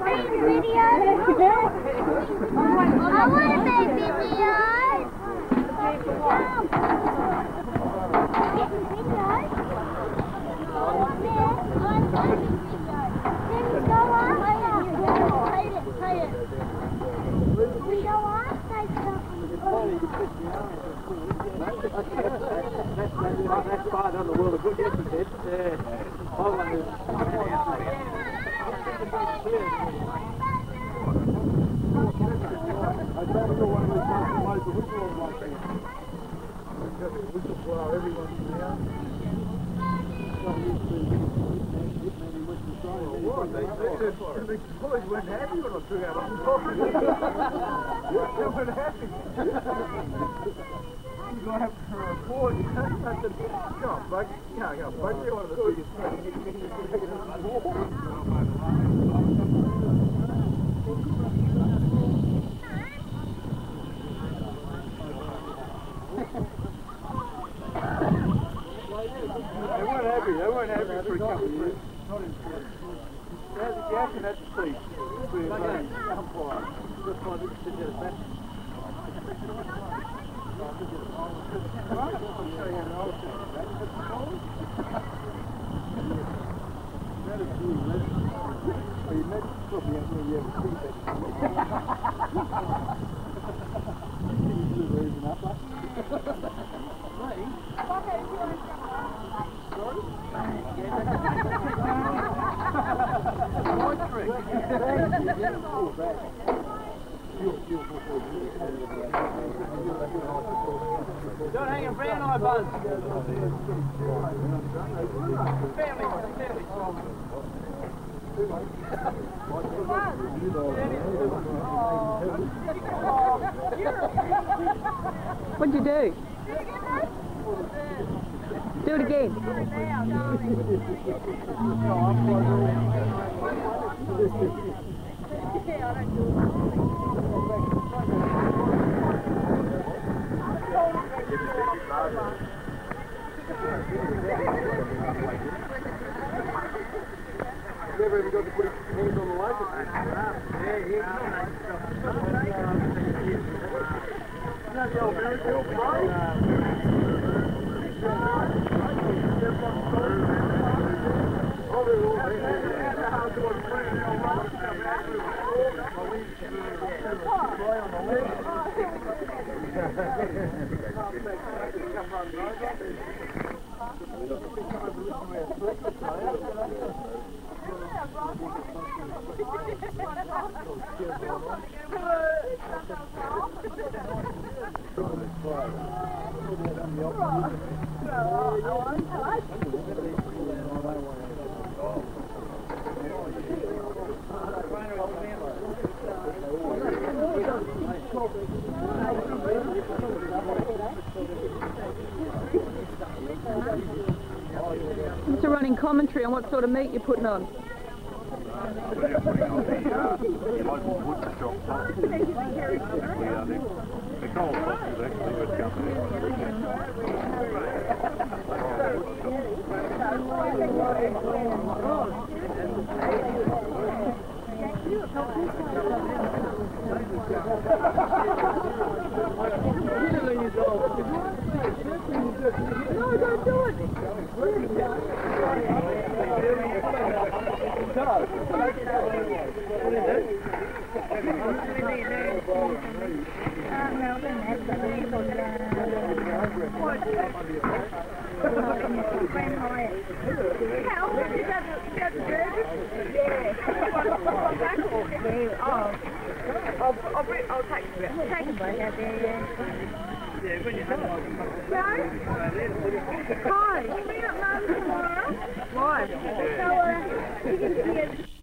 That's fine on the world of good, yes he did. I don't know one of those guys who knows the whistle on like that. Whistle blower, everyone's now. The boys weren't happy when I took out on the pocket. They weren't happy. You're going to have to report, you know, I said, come on, bug, you know, you're one of the biggest things. They weren't happy for a couple of years. Not in spirit. Jack and had to see. Umpire. Just like this to get a bat. Don't hang a brown eye, Buzz. Family. What'd you do? Do it again. Never even got to put his hands on the license. It's a running commentary on what sort of meat you're putting on. No, don't do it. I'll take a bite out there. Hi, bring up Mum tomorrow. Why? So, you can see it.